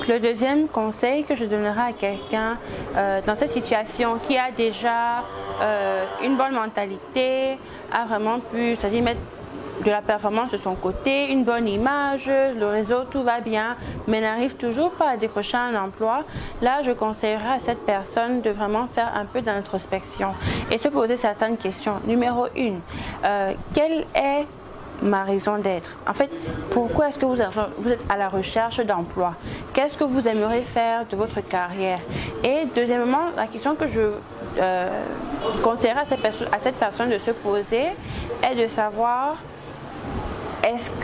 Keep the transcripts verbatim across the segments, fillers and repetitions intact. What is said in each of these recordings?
Donc le deuxième conseil que je donnerai à quelqu'un euh, dans cette situation qui a déjà euh, une bonne mentalité, a vraiment pu, c'est-à-dire mettre de la performance de son côté, une bonne image, le réseau, tout va bien, mais n'arrive toujours pas à décrocher un emploi, là je conseillerais à cette personne de vraiment faire un peu d'introspection et se poser certaines questions. Numéro une, euh, quelle est ma raison d'être? En fait, pourquoi est-ce que vous êtes à la recherche d'emploi? Qu'est-ce que vous aimeriez faire de votre carrière? Et deuxièmement, la question que je euh, conseillerais à cette, à cette personne de se poser est de savoir: est-ce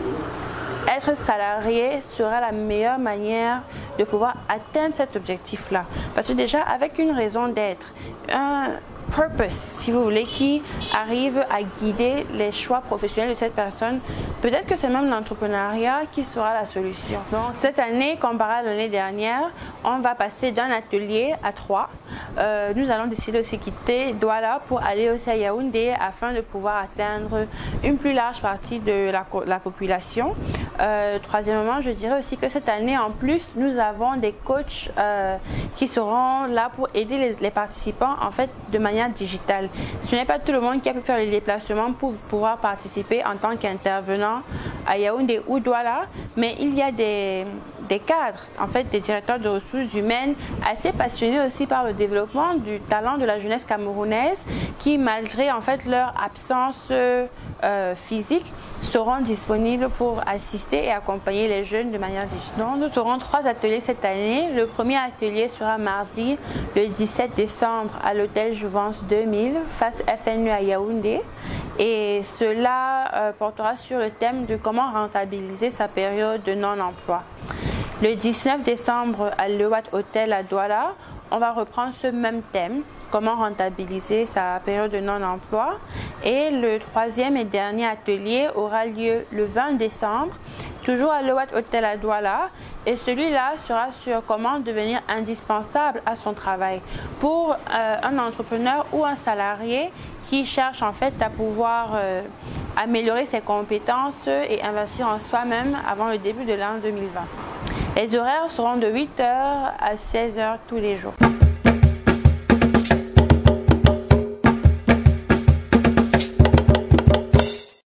que être salarié sera la meilleure manière de pouvoir atteindre cet objectif-là? Parce que déjà, avec une raison d'être, un purpose, si vous voulez, qui arrive à guider les choix professionnels de cette personne, peut-être que c'est même l'entrepreneuriat qui sera la solution. Donc cette année, comparé à l'année dernière, on va passer d'un atelier à trois. Euh, nous allons décider de se quitter Douala pour aller aussi à Yaoundé afin de pouvoir atteindre une plus large partie de la, la population. Euh, troisièmement, je dirais aussi que cette année, en plus, nous avons des coachs euh, qui seront là pour aider les, les participants en fait de manière digitale. Ce n'est pas tout le monde qui a pu faire les déplacements pour pouvoir participer en tant qu'intervenant à Yaoundé ou Douala, mais il y a des, des cadres, en fait des directeurs de ressources humaines assez passionnés aussi par le développement du talent de la jeunesse camerounaise qui, malgré en fait leur absence euh, physique, seront disponibles pour assister et accompagner les jeunes de manière digitale. Donc, nous aurons trois ateliers cette année. Le premier atelier sera mardi, le dix-sept décembre, à l'hôtel Jouvence deux mille, face F N U à Yaoundé. Et cela euh, portera sur le thème de comment rentabiliser sa période de non-emploi. Le dix-neuf décembre, à l'Ewat Hotel à Douala, on va reprendre ce même thème, comment rentabiliser sa période de non-emploi. Et le troisième et dernier atelier aura lieu le vingt décembre, toujours à l'Ewat Hotel à Douala. Et celui-là sera sur comment devenir indispensable à son travail pour euh, un entrepreneur ou un salarié qui cherche en fait à pouvoir euh, améliorer ses compétences et investir en soi-même avant le début de l'an deux mille vingt. Les horaires seront de huit heures à seize heures tous les jours.